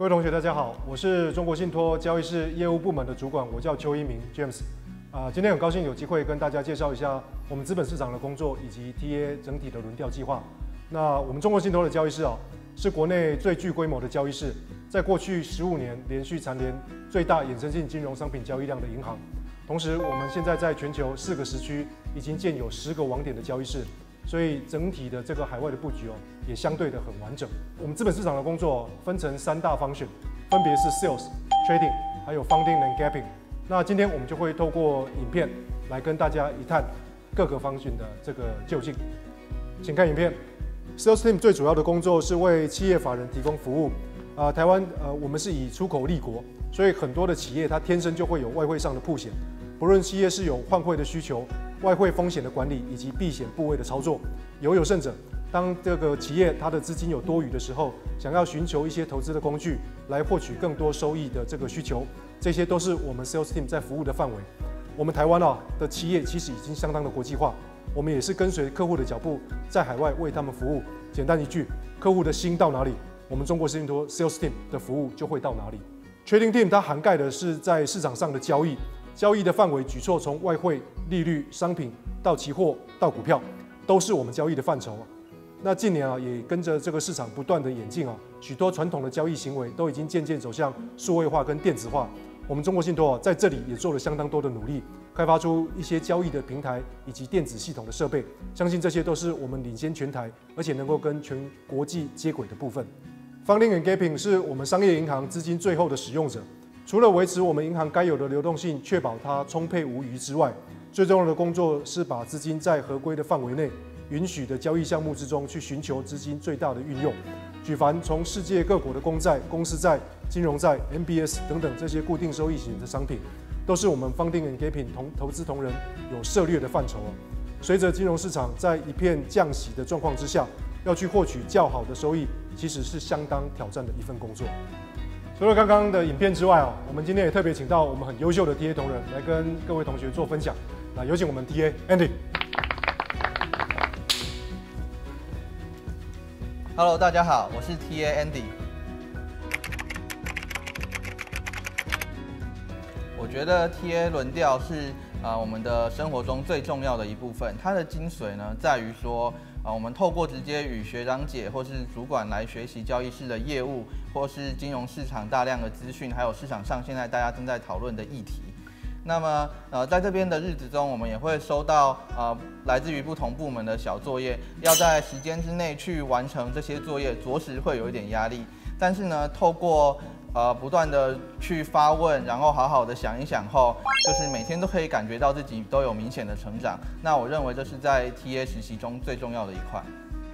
各位同学，大家好，我是中国信托交易室业务部门的主管，我叫邱一鸣 James。今天很高兴有机会跟大家介绍一下我们资本市场的工作以及 TA 整体的轮调计划。那我们中国信托的交易室是国内最具规模的交易室，在过去15年连续蝉联最大衍生性金融商品交易量的银行。同时，我们现在在全球4个时区已经建有10个网点的交易室。所以整体的这个海外的布局也相对的很完整。我们资本市场的工作分成3大function，分别是 sales、trading， 还有 funding and gapping。那今天我们就会透过影片来跟大家一探各个function的这个究竟。请看影片。Sales team 最主要的工作是为企业法人提供服务。台湾我们是以出口立国，所以很多的企业它天生就会有外汇上的曝险，不论企业是有换汇的需求。外汇风险的管理以及避险部位的操作，有甚者，当这个企业它的资金有多余的时候，想要寻求一些投资的工具来获取更多收益的这个需求，这些都是我们 Sales Team 在服务的范围。我们台湾的企业其实已经相当的国际化，我们也是跟随客户的脚步，在海外为他们服务。简单一句，客户的心到哪里，我们中国信托 Sales Team 的服务就会到哪里。Trading Team 它涵盖的是在市场上的交易。交易的范围举措从外汇、利率、商品到期货到股票，都是我们交易的范畴。那近年也跟着这个市场不断的演进许多传统的交易行为都已经渐渐走向数位化跟电子化。我们中国信托在这里也做了相当多的努力，开发出一些交易的平台以及电子系统的设备，相信这些都是我们领先全台，而且能够跟全国际接轨的部分。Funding and gapping 是我们商业银行资金最后的使用者。除了维持我们银行该有的流动性，确保它充沛无余之外，最重要的工作是把资金在合规的范围内、允许的交易项目之中去寻求资金最大的运用。举凡从世界各国的公债、公司债、金融债、MBS 等等这些固定收益型的商品，都是我们 Funding and gapping 投资同仁有涉猎的范畴。随着金融市场在一片降息的状况之下，要去获取较好的收益，其实是相当挑战的一份工作。除了刚刚的影片之外我们今天也特别请到我们很优秀的 TA 同仁来跟各位同学做分享。那有请我们 TA Andy。Hello， 大家好，我是 TA Andy。我觉得 TA 轮调是我们的生活中最重要的一部分。它的精髓呢，在于说我们透过直接与学长姐或是主管来学习交易室的业务，或是金融市场大量的资讯，还有市场上现在大家正在讨论的议题。那么在这边的日子中，我们也会收到来自于不同部门的小作业，要在时间之内去完成这些作业，着实会有一点压力。但是呢，透过不断的去发问，然后好好的想一想后，就是每天都可以感觉到自己都有明显的成长。那我认为这是在 TA 实习中最重要的一块。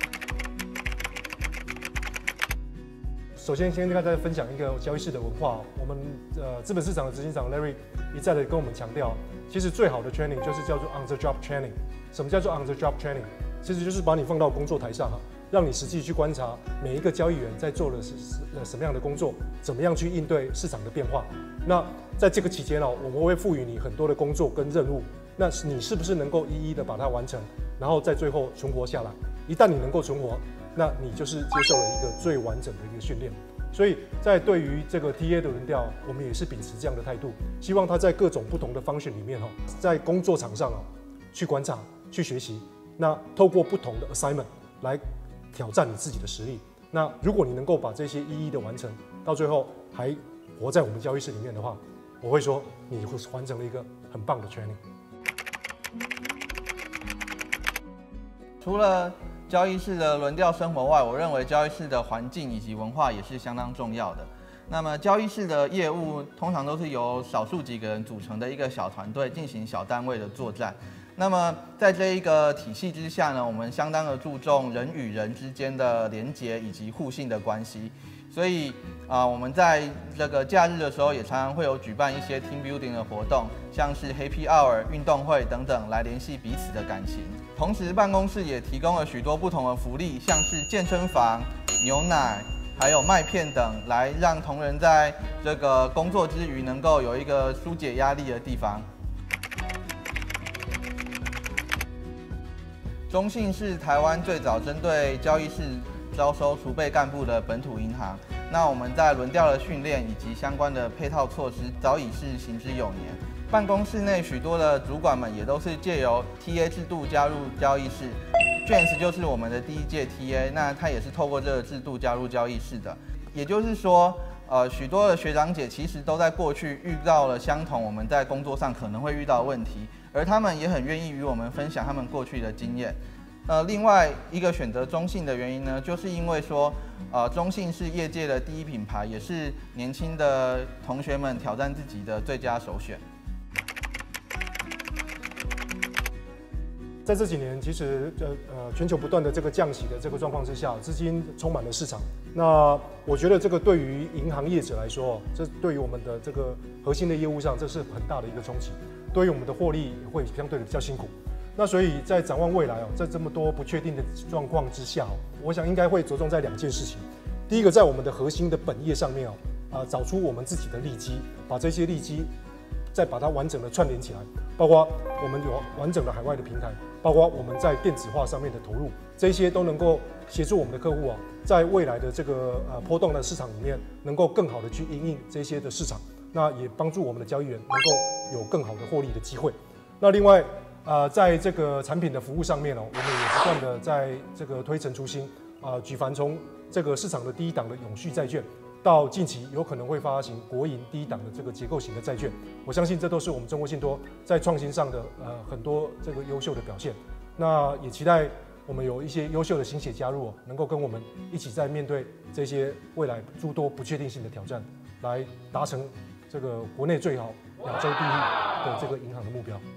首先，先跟大家分享一个交易室的文化。我们资本市场的执行长 Larry 一再的跟我们强调，其实最好的 training 就是叫做 on the job training。什么叫做 on the job training？ 其实就是把你放到工作台上让你实际去观察每一个交易员在做的是什么样的工作，怎么样去应对市场的变化。那在这个期间我们会赋予你很多的工作跟任务，那你是不是能够一一的把它完成，然后在最后存活下来？一旦你能够存活，那你就是接受了一个最完整的一个训练。所以在对于这个 TA 的轮调，我们也是秉持这样的态度，希望他在各种不同的function里面在工作场上去观察、去学习，那透过不同的 assignment 来挑战你自己的实力。那如果你能够把这些一一的完成，到最后还活在我们交易室里面的话，我会说你会完成了一个很棒的 training。 除了交易室的轮调生活外，我认为交易室的环境以及文化也是相当重要的。那么交易室的业务通常都是由少数几个人组成的一个小团队进行小单位的作战。那么在这一个体系之下呢，我们相当的注重人与人之间的连结以及互信的关系。所以我们在这个假日的时候，也常常会有举办一些 team building 的活动，像是 Happy Hour、运动会等等，来联系彼此的感情。同时，办公室也提供了许多不同的福利，像是健身房、牛奶，还有麦片等，来让同仁在这个工作之余能够有一个疏解压力的地方。中信是台湾最早针对交易室招收储备干部的本土银行。 那我们在轮调的训练以及相关的配套措施，早已是行之有年。办公室内许多的主管们也都是借由 TA 制度加入交易室。James 就是我们的第一届 TA， 那他也是透过这个制度加入交易室的。也就是说，许多的学长姐其实都在过去遇到了相同我们在工作上可能会遇到的问题，而他们也很愿意与我们分享他们过去的经验。另外一个选择中信的原因呢，就是因为说，中信是业界的第一品牌，也是年轻的同学们挑战自己的最佳首选。 在这几年，其实全球不断的这个降息的这个状况之下，资金充满了市场。那我觉得这个对于银行业者来说，这对于我们的这个核心的业务上，这是很大的一个冲击，对于我们的获利会相对的比较辛苦。那所以在展望未来在这么多不确定的状况之下我想应该会着重在2件事情。第一个，在我们的核心的本业上面找出我们自己的利基，把这些利基再把它完整的串联起来，包括我们有完整的海外的平台，包括我们在电子化上面的投入，这些都能够协助我们的客户在未来的这个波动的市场里面，能够更好的去因应这些的市场，那也帮助我们的交易员能够有更好的获利的机会。那另外在这个产品的服务上面我们也不断的在这个推陈出新举凡从这个市场的第一档的永续债券，到近期有可能会发行国营第一档的这个结构型的债券，我相信这都是我们中国信托在创新上的很多这个优秀的表现。那也期待我们有一些优秀的新血加入能够跟我们一起在面对这些未来诸多不确定性的挑战，来达成这个国内最好、亚洲第一的这个银行的目标。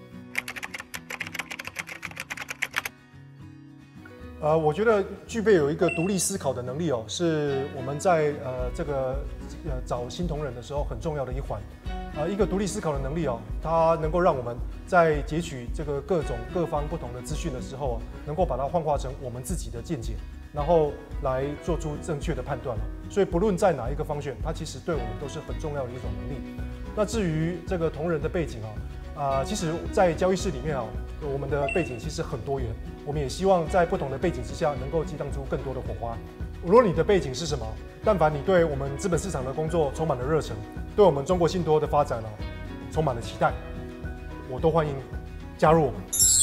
我觉得具备有一个独立思考的能力是我们在这个找新同仁的时候很重要的一环。一个独立思考的能力它能够让我们在截取这个各方不同的资讯的时候能够把它幻化成我们自己的见解，然后来做出正确的判断所以不论在哪一个方选，它其实对我们都是很重要的一种能力。那至于这个同仁的背景其实在交易室里面我们的背景其实很多元，我们也希望在不同的背景之下能够激荡出更多的火花。无论你的背景是什么，但凡你对我们资本市场的工作充满了热忱，对我们中国信托的发展充满了期待，我都欢迎加入我们。